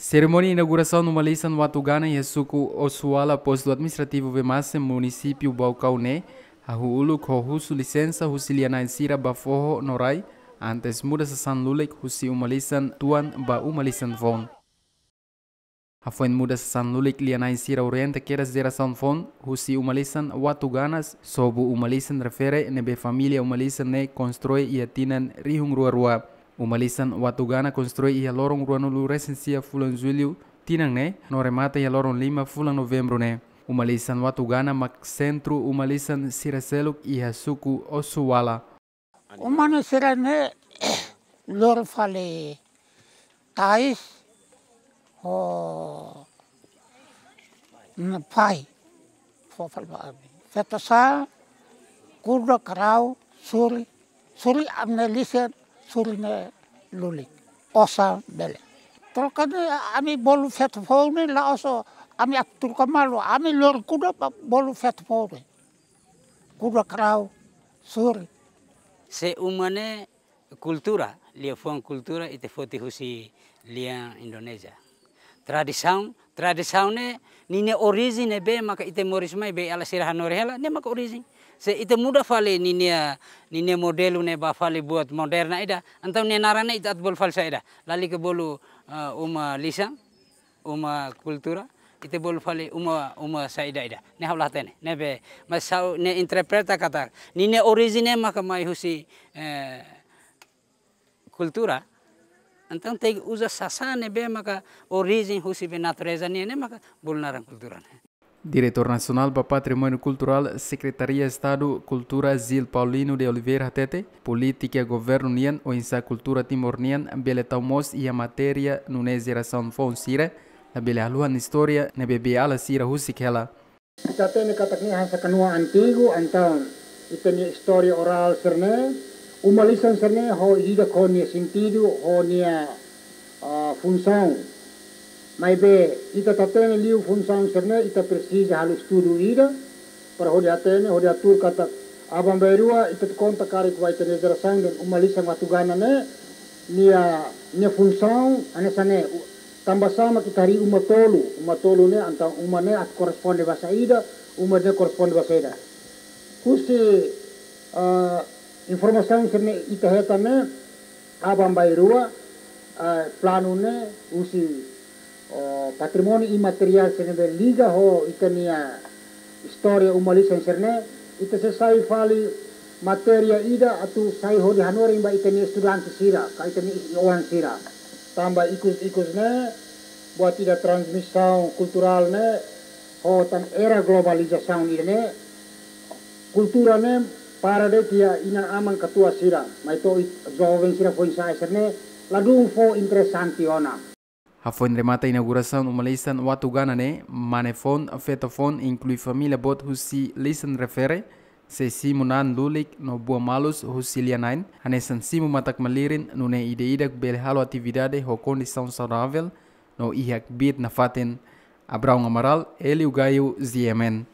Cerimônia de inauguração no Malisan Watugana e Suku Osuala, posto administrativo Vemase, município Baucauné, a Huulu Kohusu licença Husiliana Sira Bafoho Norai, antes muda sa San Lulek Husi Umalisan Tuan Ba Umalisan Von. A foi muda sa San Lulek Liana Sira Oriente queira geração Von, Husi Umalisan Watuganas, sobu Umalisan refere nebe família Umalisan ne constrói e atinan Rihung Rua. Umalisan Watugana constrói e lorong rua no recensia fulan julho, tinang ne, no remata e lorong 5 fulan novembro ne. Umalisan Watugana mak centro Umalisan Siraseluk e Hasuku Osuwala. Umano sirane lor fale tais o pai fofal ba fetasa kurdo karau suri amnelisen surine lulik osa bele tolkane ami bolu fet fone la oso ami aptur kamalo ami lor kuda bolu fet fone kuda krau suri se umane kultura lia fon kultura ite foti husi lia Indonesia tradisaun ne nine origine be maka ite morismai be ala sirahan norehela ne maka origin se ite muda fale nine modelu ne ba fale buat moderna ida antau ne narane ita bol falsa ida lali ke bolu uma lisang uma kultura ite bol fale uma saida ida ne hawla tene ne be masau ne interpreta kata nine origine maka mai husi kultura antang teg usa sasane be maka origin husi be natureza ne maka bolnaran kultura ne. Diretor Nacional para Patrimônio Cultural, Secretaria de Estado Cultura Zil Paulino de Oliveira Tete, Política e Governo Nian, ou Insa Cultura Timor Nian, Bele Taumos e a matéria no geração Fon Sira, a Bele Aluan História, na Bebe Ala Sira Husikela. Kita tene kataknya hasa kanua antigo, antang itenia história oral serne, umalisan serne ho ida konia sentido, ho nia função. Mas be ita tatene liu função serne ita precisa hal estudo ida para hodi atene hodi atur kata abang berua ita konta kari kwa ita geração dan umalisan Watugana ne nia função anesane tambah sama kita hari umatolu ne antang umane at koresponde bahasa ida umane koresponde bahasa ida kusi informasi serne ita hetane abang berua plano ne usi patrimônio imaterial sene liga ho itania história umalisan serne ita se sai fali matéria ida atu sai ho di hanore imba itania estudante sira ka itania orang sira tambah ikus ne buat ida transmissão cultural ne ho tan era globalização ida ne kultura ne para de tia ina aman katua sira mai to jovem sira foi sai serne ladung fo interessanti ona. A foi remata a inauguração no Malisan Watugana ne, manefon, fetofon, inclui família bot husi lisan refere, se simunan lulik no bua malus husi lianain, anesan simu matak malirin no ne ide-idak belhalo atividade ho condição saudável, no ihak bit na fatin Abraão Amaral, Elio Gaio, Ziemen.